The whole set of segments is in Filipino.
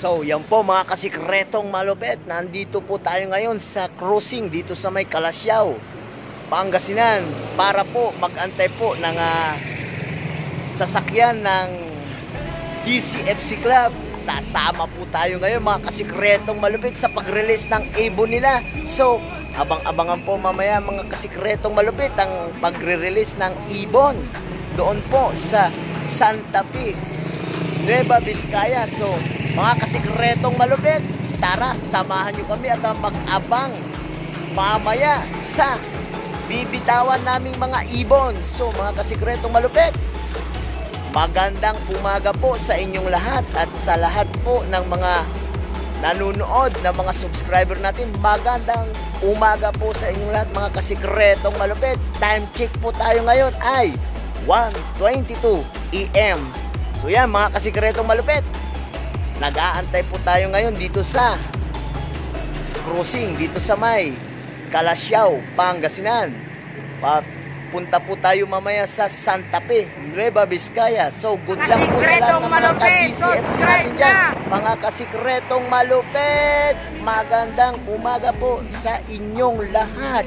So, yan po mga kasikretong malupit. Nandito po tayo ngayon sa cruising dito sa may Kalasyaw, Pangasinan, para po mag-antay po ng sasakyan ng DCFC Club. Sasama po tayo ngayon mga kasikretong malupit sa pag-release ng ibon nila. So, abang-abangan po mamaya mga kasikretong malupit ang pagre-release ng ibon doon po sa Santa Fe, Nueva Vizcaya. So, mga kasikretong malupit, tara, samahan nyo kami at mag-abang mamaya sa bibitawan naming mga ibon. So, mga kasikretong malupit, magandang umaga po sa inyong lahat at sa lahat po ng mga nanonood na mga subscriber natin. Magandang umaga po sa inyong lahat mga kasikretong malupit. Time check po tayo ngayon ay 1:22 AM. So yan mga kasikretong malupit, nag-aantay po tayo ngayon dito sa cruising dito sa may Kalasyaw, Pangasinan. Punta po tayo mamaya sa Santa Fe, Nueva Vizcaya. So good luck po sa lahat ng mga ka-DCFC natin dyan. Mga kasikretong malupit, magandang umaga po sa inyong lahat.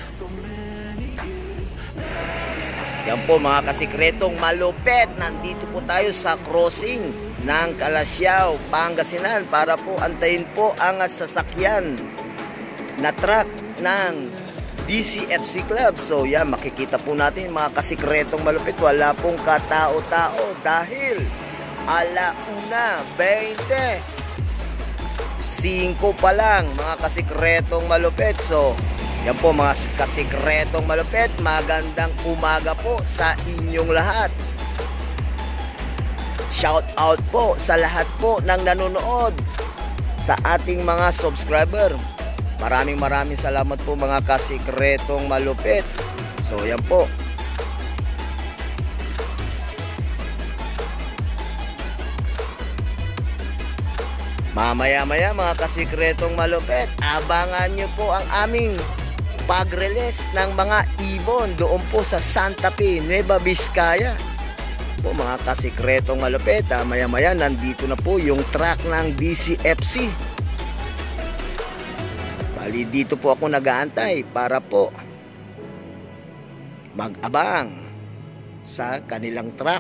Yan po mga kasikretong malupit, nandito po tayo sa crossing ng Kalasyaw, Pangasinan para po antayin po ang sasakyan na truck ng DCFC Club. So yan, makikita po natin mga kasikretong malupit, wala pong katao-tao dahil 1:20 pa lang mga kasikretong malupit. So yan po mga kasikretong malupit, magandang umaga po sa inyong lahat. Shout out po sa lahat po ng nanonood, sa ating mga subscriber. Maraming salamat po mga kasikretong malupit. So yan po. Mamaya-maya mga kasikretong malupit, abangan nyo po ang aming pag-release ng mga ibon doon po sa Santa Fe, Nueva Vizcaya. Po mga kasikretong malupit, maya-maya nandito na po yung truck ng DCFC. Bali dito po ako nag-aantay para po mag-abang sa kanilang truck.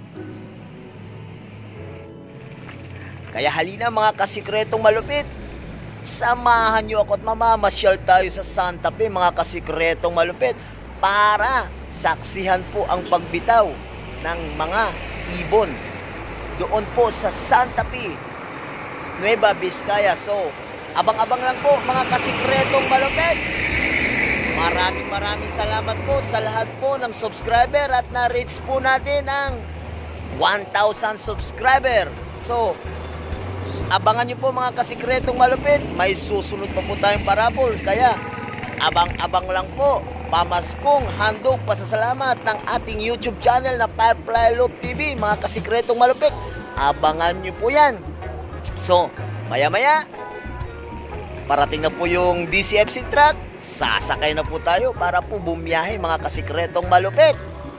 Kaya halina mga kasikretong malupit, samahan nyo ako at mamamasyal tayo sa Santa Fe mga kasikretong malupit para saksihan po ang pagbitaw ng mga ibon doon po sa Santa Fe, Nueva Vizcaya. So abang-abang lang po mga kasikretong malupit. Maraming salamat po sa lahat po ng subscriber at na-reach po natin ang 1,000 subscriber. So abangan nyo po mga kasikretong malupit, may susunod pa po tayong parables. Kaya abang-abang lang po. Pamaskong handog pasasalamat ng ating YouTube channel na Firefly Love TV mga kasikretong malupit. Abangan nyo po yan. So maya-maya parating na po yung DCFC truck. Sasakay na po tayo para po bumiyahe mga kasikretong malupit.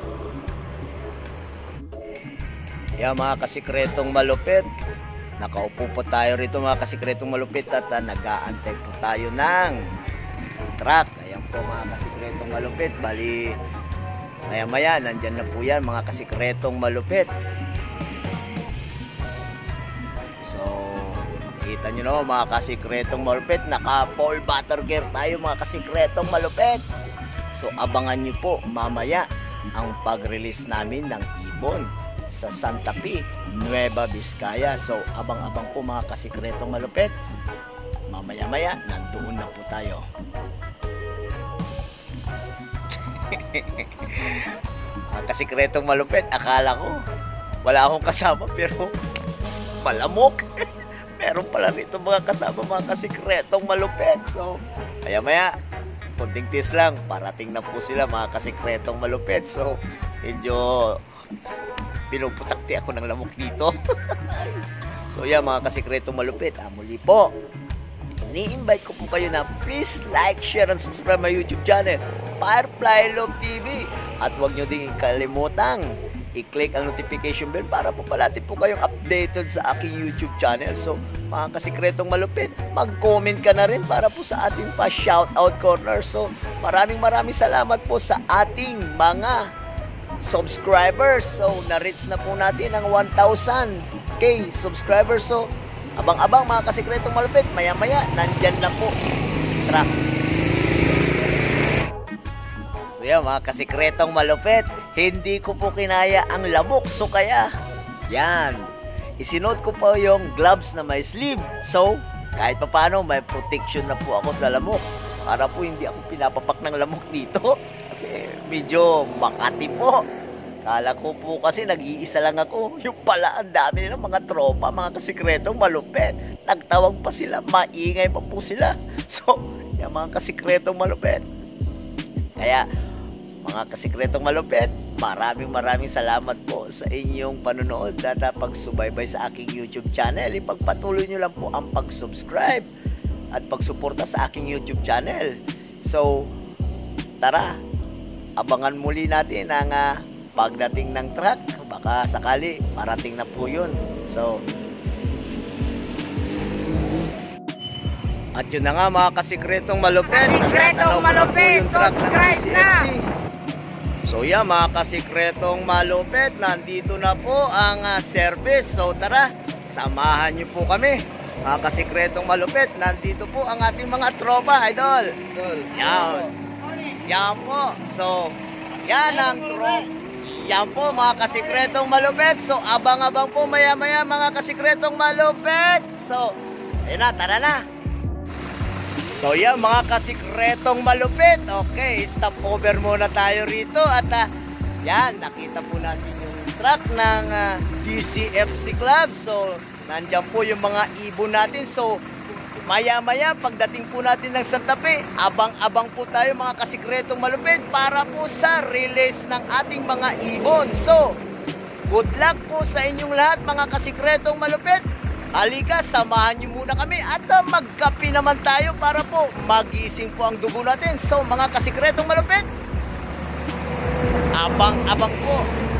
Yan mga kasikretong malupit, nakaupo po tayo rito mga kasikretong malupit at nag-aantay po tayo ng truck. Ayan po mga kasikretong malupit. Bali maya-maya nandyan na po yan mga kasikretong malupit. So kita nyo naman mga kasikretong malupit, naka full butter gear tayo mga kasikretong malupit. So abangan nyo po mamaya ang pag-release namin ng ibon sa Santa Fe, Nueva Vizcaya. So abang-abang po mga kasikretong malupit, mamaya-maya nandoon na po tayo. Mga kasikretong malupit, akala ko wala akong kasama pero malamok. Meron pala rito mga kasama mga kasikretong malupit. So maya-maya konting tis lang, parating na po sila mga kasikretong malupit. So medyo pinuputakti ako ng lamok dito. So yan mga kasikretong malupit, muli po ni-invite ko po kayo na please like, share, and subscribe my YouTube channel Firefly Love TV. At huwag nyo din kalimutang i-click ang notification bell para po palati po kayong updated sa aking YouTube channel. So, mga kasikretong malupit, mag-comment ka na rin para po sa ating pa-shoutout corner. So, maraming salamat po sa ating mga subscribers. So, na-reach na po natin ang 1,000k subscribers. So, abang-abang mga kasikretong malupit, maya-maya, nandyan na po truck. So yan mga kasikretong malupit, hindi ko po kinaya ang lamok. So kaya, yan, isinuot ko po yung gloves na may sleeve. So, kahit pa paano, may protection na po ako sa lamok. Para po hindi ako pinapapak ng lamok dito. Kasi medyo makati po. Kala ko po kasi nag-iisa lang ako. Yung pala, ang dami nilang mga tropa, mga kasikretong malupit. Nagtawag pa sila, maingay pa po sila. So, yung mga kasikretong malupit. Kaya, mga kasikretong malupit, maraming salamat po sa inyong panonood at pagsubaybay sa aking YouTube channel. Ipagpatuloy nyo lang po ang pag-subscribe at pagsuporta sa aking YouTube channel. So, tara, abangan muli natin ang pagdating ng truck. Baka sakali marating na po yun. So, at yun na nga mga kasikretong malupit. Kasikretong malupit, subscribe na! So yan mga kasikretong malupit, nandito na po ang service. So tara, samahan nyo po kami. Mga kasikretong malupit, nandito po ang ating mga tropa, idol. Yan. Yan po. So, yan ang tropa. Yan po mga kasikretong malupit. So abang-abang po maya-maya mga kasikretong malupit. So, ayun na, tara na. So yan mga kasikretong malupit. Okay, stop over muna tayo rito. At yan, nakita po natin yung truck ng DCFC Club. So, nandyan po yung mga ibon natin. So, maya-maya, pagdating po natin ng Santa Fe, abang-abang po tayo mga kasikretong malupit para po sa release ng ating mga ibon. So, good luck po sa inyong lahat mga kasikretong malupit. Halika, samahan nyo muna kami at magkape naman tayo para po magising po ang dugo natin. So, mga kasikretong malupit, abang-abang po.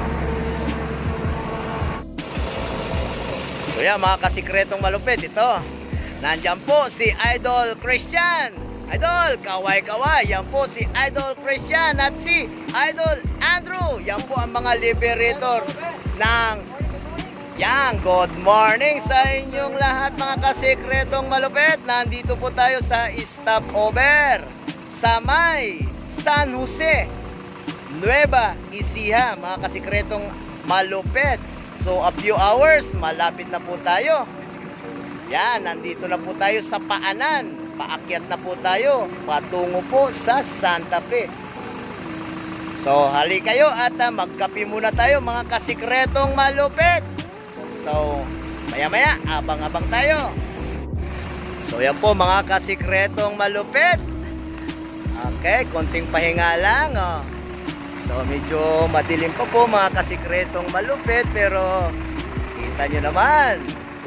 So, yan mga kasikretong malupit, ito. Nandyan po si Idol Christian. Idol, kaway-kaway. Yan po si Idol Christian at si Idol Andrew. Yan po ang mga liberator ng... Yan, good morning sa inyong lahat mga kasikretong malupit. Nandito po tayo sa stopover sa may San Jose, Nueva Ecija, mga kasikretong malupit. So, a few hours, malapit na po tayo. Yan, nandito na po tayo sa paanan. Paakyat na po tayo. Patungo po sa Santa Fe. So, hali kayo at magkape muna tayo mga kasikretong malupit. So, maya-maya, abang-abang tayo. So, yan po mga kasikretong malupit. Okay, konting pahinga lang. Oh. So, medyo madilim pa po mga kasikretong malupit. Pero, kita nyo naman.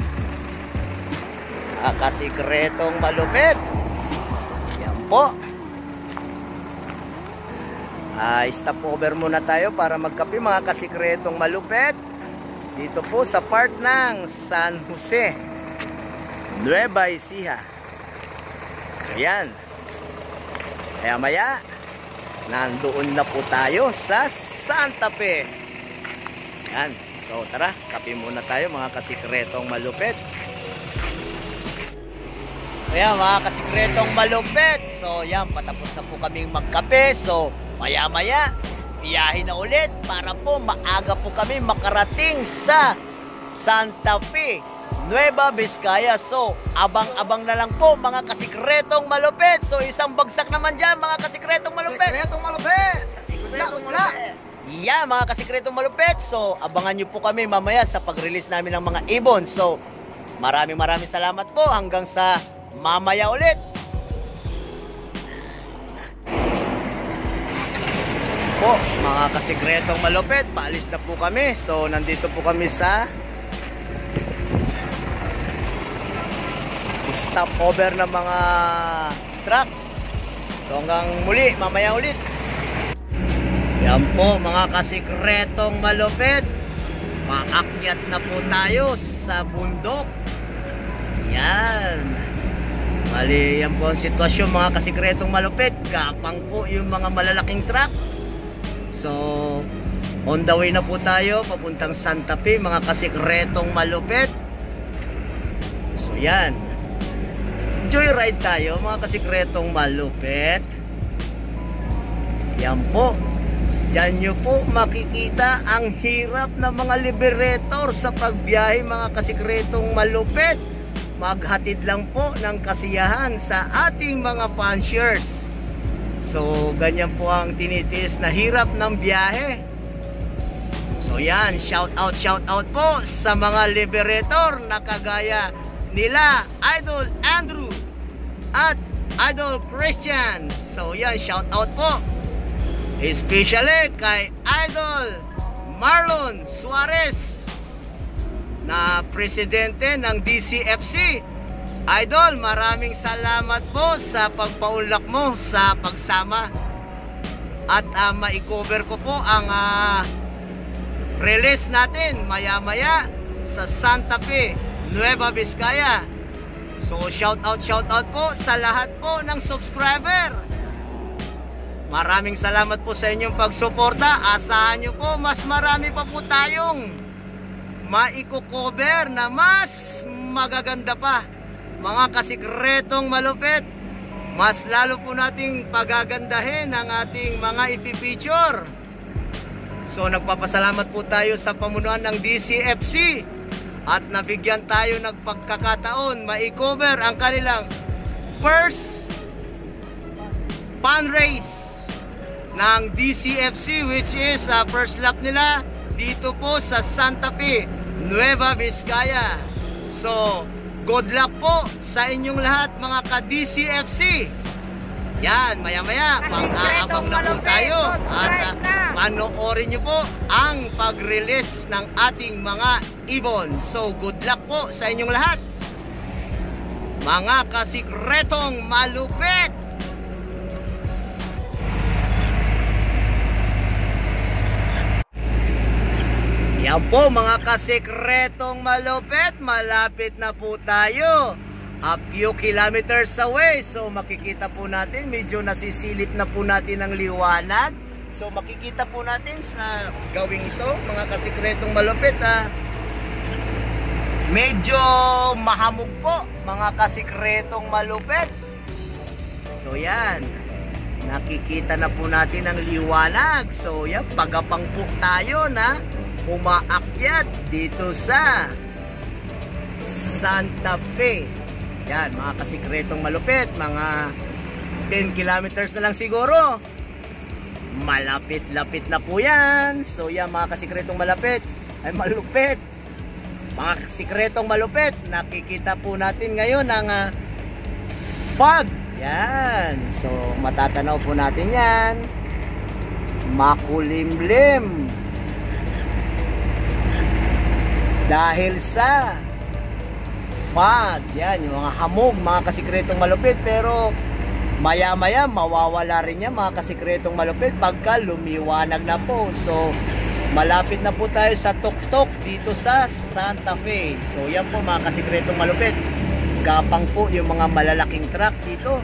Kasikretong malupit. Yan po. Stop over muna tayo para magkape mga kasikretong malupit. Dito po sa part ng San Jose, Nueva Ecija. So yan. Kaya maya, nandoon na po tayo sa Santa Fe. Yan. So tara, kape muna tayo mga kasikretong malupit. Ayan mga kasikretong malupit. So yan, patapos na po kaming magkape. So maya-maya, biyahe na ulit para po maaga po kami makarating sa Santa Fe, Nueva Vizcaya. So abang-abang na lang po mga kasikretong malupit. So isang bagsak naman dyan mga kasikretong malupit. Kasikretong malupit. Wala. Yeah, mga kasikretong malupit. So abangan nyo po kami mamaya sa pag-release namin ng mga ibon. So maraming salamat po hanggang sa mamaya ulit. Po, mga kasikretong malupit, paalis na po kami. So, nandito po kami sa stopover ng mga truck. So, hanggang muli, mamaya ulit. Yan po mga kasikretong malupit. Maakyat na po tayo sa bundok. Yan. Mali, yan po ang sitwasyon mga kasikretong malupit. Gapang po yung mga malalaking truck. So, on the way na po tayo papuntang Santa Fe mga kasikretong malupit. So yan, joyride tayo mga kasikretong malupit. Yan po. Diyan nyo po makikita ang hirap ng mga liberator sa pagbiyahe mga kasikretong malupit. Maghatid lang po ng kasiyahan sa ating mga punchers. So ganyan po ang tinitiis na hirap ng biyahe. So yan, shout out po sa mga liberator na kagaya nila Idol Andrew at Idol Christian. So yan, shout out po especially kay Idol Marlon Suarez na presidente ng DCFC. Idol, maraming salamat po sa pagpaunlak mo sa pagsama. At ma-cover ko po ang release natin maya-maya sa Santa Fe, Nueva Vizcaya. So shout out po sa lahat po ng subscriber. Maraming salamat po sa inyong pagsuporta. Asahan nyo po mas marami pa po tayong maiko-cover na mas magaganda pa mga kasikretong malupit. Mas lalo po nating pagagandahin ang ating mga ipipicture. So nagpapasalamat po tayo sa pamunuan ng DCFC at nabigyan tayo ng pagkakataon ma-cover ang kanilang first fundraise ng DCFC, which is first lap nila dito po sa Santa Fe, Nueva Vizcaya. So good luck po sa inyong lahat mga ka-DCFC. Yan, maya-maya pang-aabang na po tayo at panoorin nyo po ang pag-release ng ating mga ibon. So good luck po sa inyong lahat mga kasikretong malupit. Yan po mga kasikretong malupit, malapit na po tayo. A few kilometers away. So makikita po natin, medyo nasisilip na po natin ang liwanag. So makikita po natin sa gawing ito mga kasikretong malupit, medyo mahamog po mga kasikretong malupit. So yan, nakikita na po natin ang liwanag. So yan, pagapang po tayo na umaakyat dito sa Santa Fe. Yan mga kasikretong malupit, mga 10 kilometers na lang siguro. Malapit-lapit na po yan. So yan mga kasikretong malupit, mga kasikretong malupit, nakikita po natin ngayon ang fog. Yan, so matatanaw po natin yan, makulimlim dahil sa fog. Yan, yung mga hamog mga kasikretong malupit. Pero maya-maya mawawala rin yan mga kasikretong malupit pagka lumiwanag na po. So malapit na po tayo sa tuktok dito sa Santa Fe. So yan po mga kasikretong malupit, gapang po yung mga malalaking truck dito.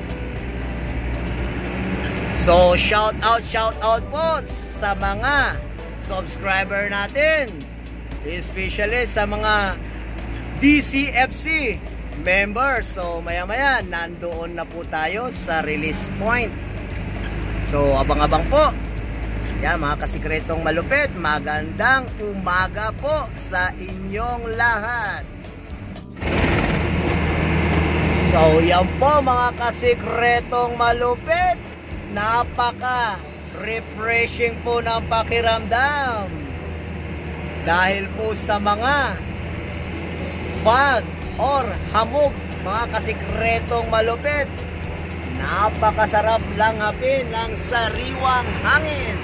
So shout out po sa mga subscriber natin, especially sa mga DCFC members. So maya-maya nandoon na po tayo sa release point. So abang-abang po. Yan mga kasikretong malupit, magandang umaga po sa inyong lahat. So yan po mga kasikretong malupit, napaka refreshing po ng pakiramdam dahil po sa mga fog or hamog mga kasikretong malupit. Napakasarap lang hapin ng sariwang hangin.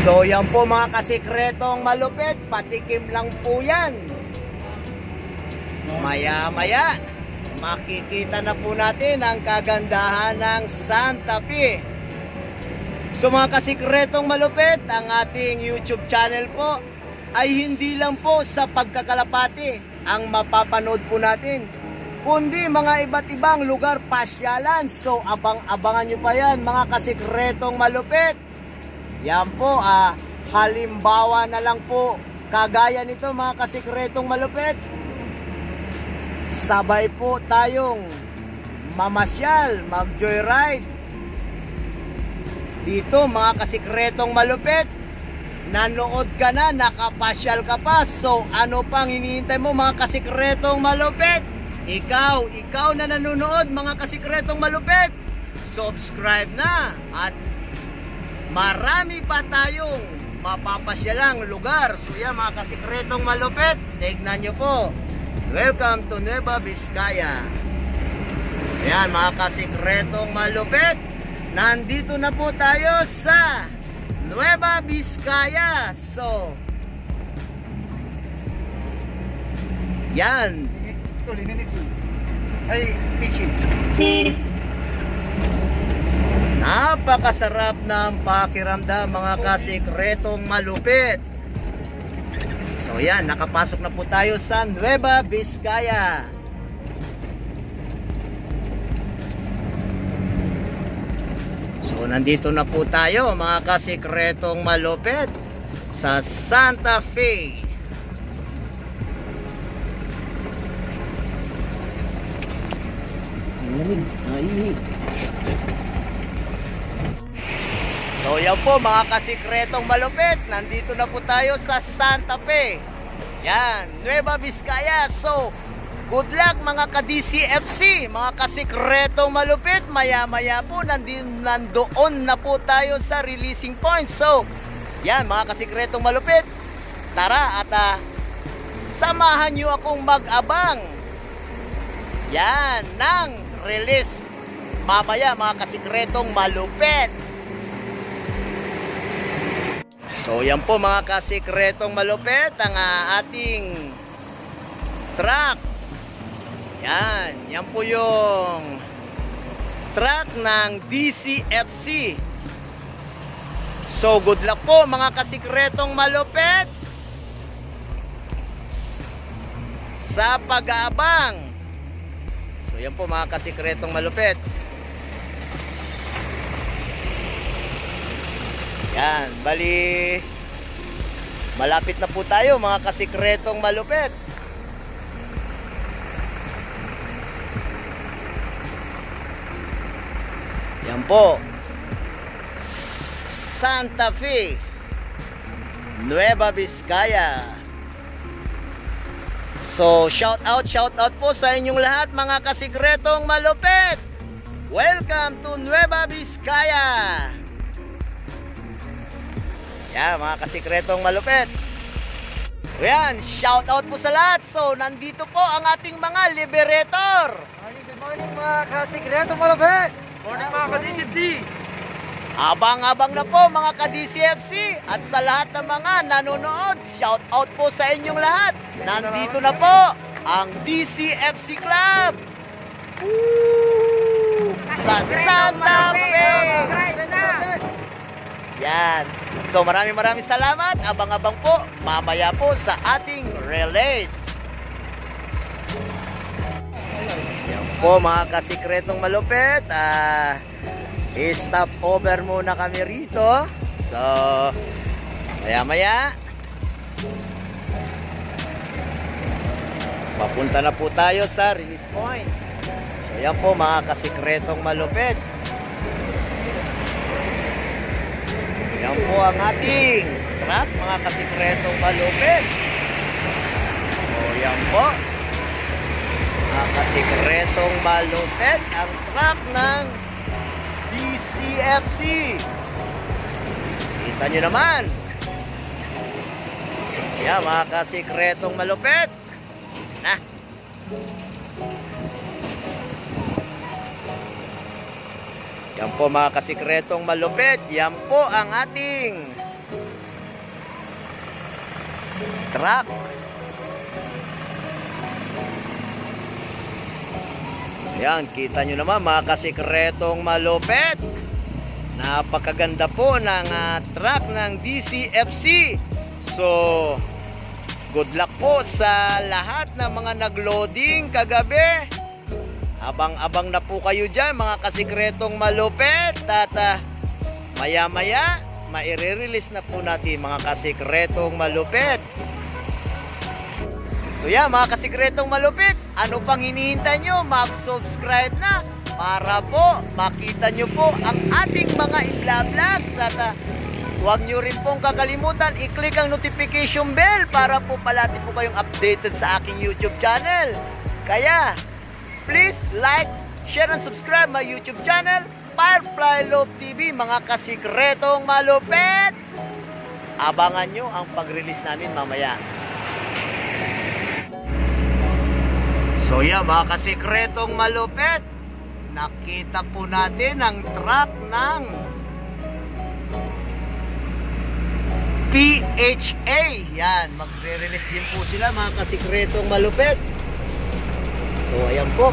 So yan po mga kasikretong malupit, patikim lang po yan. Maya maya makikita na po natin ang kagandahan ng Santa Fe. So mga kasikretong malupit, ang ating YouTube channel po ay hindi lang po sa pagkakalapati ang mapapanood po natin, kundi mga iba't ibang lugar pasyalan. So abang-abangan nyo pa yan mga kasikretong malupit. Yan po, halimbawa na lang po, kagaya nito mga kasikretong malupit. Sabay po tayong mamasyal, mag-joyride dito mga kasikretong malupit. Nanood ka na, nakapasyal ka pa. So ano pang hinihintay mo mga kasikretong malupit? Ikaw na nanonood mga kasikretong malupit, subscribe na at marami pa tayong mapapasyalang lugar. So yan mga kasikretong malupit, tignan nyo po. Welcome to Nueva Vizcaya. Yan mga kasikretong malupit, nandito na po tayo sa Nueva Vizcaya. So yan, napakasarap ng pakiramdam mga kasikretong malupit. So yan, nakapasok na po tayo sa Nueva Vizcaya. So nandito na po tayo mga kasikretong malupit sa Santa Fe. So yan po mga kasikretong malupit, nandito na po tayo sa Santa Fe. Yan, Nueva Vizcaya. So good luck mga ka-DCFC, mga kasikretong malupit. Maya maya po nandoon na po tayo sa releasing point. So yan mga kasikretong malupit, tara at samahan nyo akong mag-abang yan ng release mamaya mga kasikretong malupit. So yan po mga kasikretong malupit, ang ating truck. Yan po yung truck ng DCFC. So good luck po mga kasikretong malupit sa pag-aabang. So yan po mga kasikretong malupit. Yan, bali malapit na po tayo mga kasikretong malupit. Yan po, Santa Fe, Nueva Vizcaya. So shout out po sa inyong lahat mga kasikretong malupit. Welcome to Nueva Vizcaya. Yan mga kasikretong malupit. Yan, shout out po sa lahat. So nandito po ang ating mga liberator. Good morning mga kasikretong malupit. Morning mga ka-DCFC. Abang-abang na po mga ka-DCFC. At sa lahat ng mga nanonood, shout out po sa inyong lahat. Nandito na po ang DCFC Club sa Santa Fe. Yan. So maraming salamat. Abang-abang po mamaya po sa ating release. Yan po mga kasikretong malupit. Stop over muna kami rito. So maya papunta na po tayo sa release point. So yan po mga kasikretong malupit. Yan po ang ating truck mga kasikretong malupit. So yan po mga kasikretong malupit, ang truck ng DCFC. Kita nyo naman. Yan mga kasikretong malupit. Na. Yan po mga kasikretong malupit. Yan po ang ating truck. Yan, kita nyo naman mga kasikretong malupit. Napakaganda po ng truck ng DCFC. So, good luck po sa lahat ng mga nagloading kagabi. Abang-abang na po kayo dyan mga kasikretong malupit. At maya-maya, maire-release na po natin mga kasikretong malupit. So yan mga kasikretong malupit, ano pang hinihintay nyo? Mag-subscribe na para po makita nyo po ang ating mga i-vlogs. At huwag nyo rin pong kakalimutan i-click ang notification bell para po palagi po kayong updated sa aking YouTube channel. Kaya please like, share and subscribe my YouTube channel, Firefly Love TV mga kasikretong malupit. Abangan nyo ang pag-release namin mamaya. So yan mga kasikretong malupit, nakita po natin ang truck ng PHA. Yan, magre-release din po sila mga kasikretong malupit. So ayan po.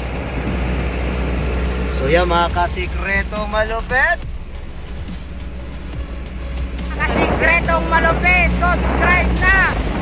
So yan mga kasikretong malupit. Kasikretong malupit, subscribe na!